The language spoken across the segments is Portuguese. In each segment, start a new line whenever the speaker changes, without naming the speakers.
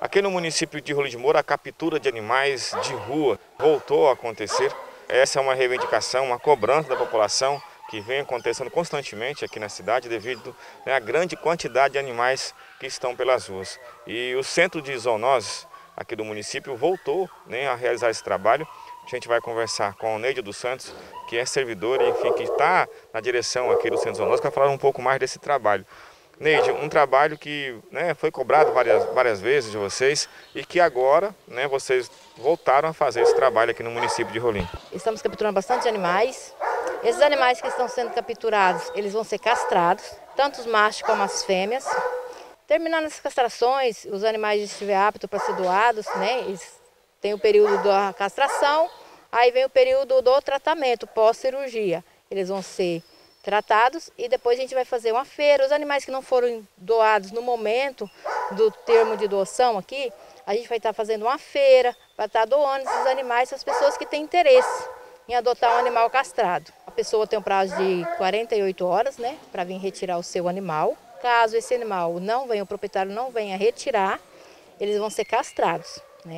Aqui no município de Rolim de Moura, a captura de animais de rua voltou a acontecer. Essa é uma reivindicação, uma cobrança da população que vem acontecendo constantemente aqui na cidade devido, à grande quantidade de animais que estão pelas ruas. E o Centro de Zoonoses aqui do município voltou, a realizar esse trabalho. A gente vai conversar com a Neide dos Santos, que é servidora, enfim, que está na direção aqui do Centro de Zoonoses, para falar um pouco mais desse trabalho. Neide, um trabalho que foi cobrado várias vezes de vocês e que agora vocês voltaram a fazer esse trabalho aqui no município de Rolim.
Estamos capturando bastante animais. Esses animais que estão sendo capturados, eles vão ser castrados, tanto os machos como as fêmeas. Terminando as castrações, os animais estiverem aptos para ser doados, eles têm o período da castração, aí vem o período do tratamento pós-cirurgia. Eles vão ser tratados e depois a gente vai fazer uma feira. Os animais que não foram doados no momento do termo de doação aqui, a gente vai estar fazendo uma feira para estar doando esses animais para as pessoas que têm interesse em adotar um animal castrado. A pessoa tem um prazo de 48 horas, para vir retirar o seu animal. Caso esse animal não venha, o proprietário não venha retirar, eles vão ser castrados.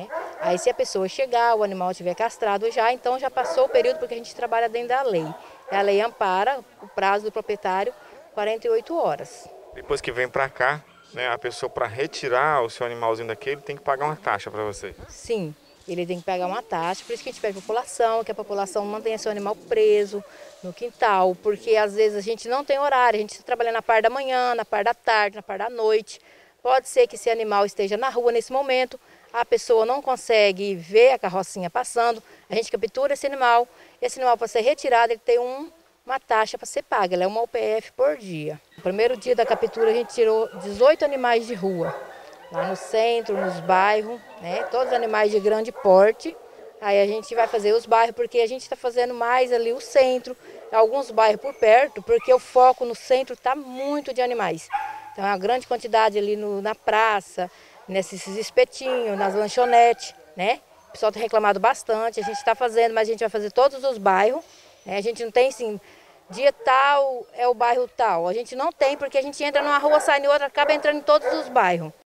Aí se a pessoa chegar, o animal estiver castrado já, então já passou o período, porque a gente trabalha dentro da lei. A lei ampara o prazo do proprietário 48 horas.
Depois que vem para cá, a pessoa para retirar o seu animalzinho daqui, ele tem que pagar uma taxa para você.
Sim, ele tem que pagar uma taxa, por isso que a gente pede população, que a população mantenha seu animal preso no quintal, porque às vezes a gente não tem horário, a gente trabalha na parte da manhã, na parte da tarde, na parte da noite. Pode ser que esse animal esteja na rua nesse momento, a pessoa não consegue ver a carrocinha passando, a gente captura esse animal para ser retirado, ele tem uma taxa para ser paga, ela é uma UPF por dia. No primeiro dia da captura a gente tirou 18 animais de rua, lá no centro, nos bairros, todos animais de grande porte. Aí a gente vai fazer os bairros, porque a gente está fazendo mais ali o centro, alguns bairros por perto, porque o foco no centro está muito de animais. Então é uma grande quantidade ali na praça, nesses espetinhos, nas lanchonetes, O pessoal tem reclamado bastante, a gente está fazendo, mas a gente vai fazer todos os bairros. A gente não tem assim, dia tal é o bairro tal. A gente não tem, porque a gente entra numa rua, sai em outra, acaba entrando em todos os bairros.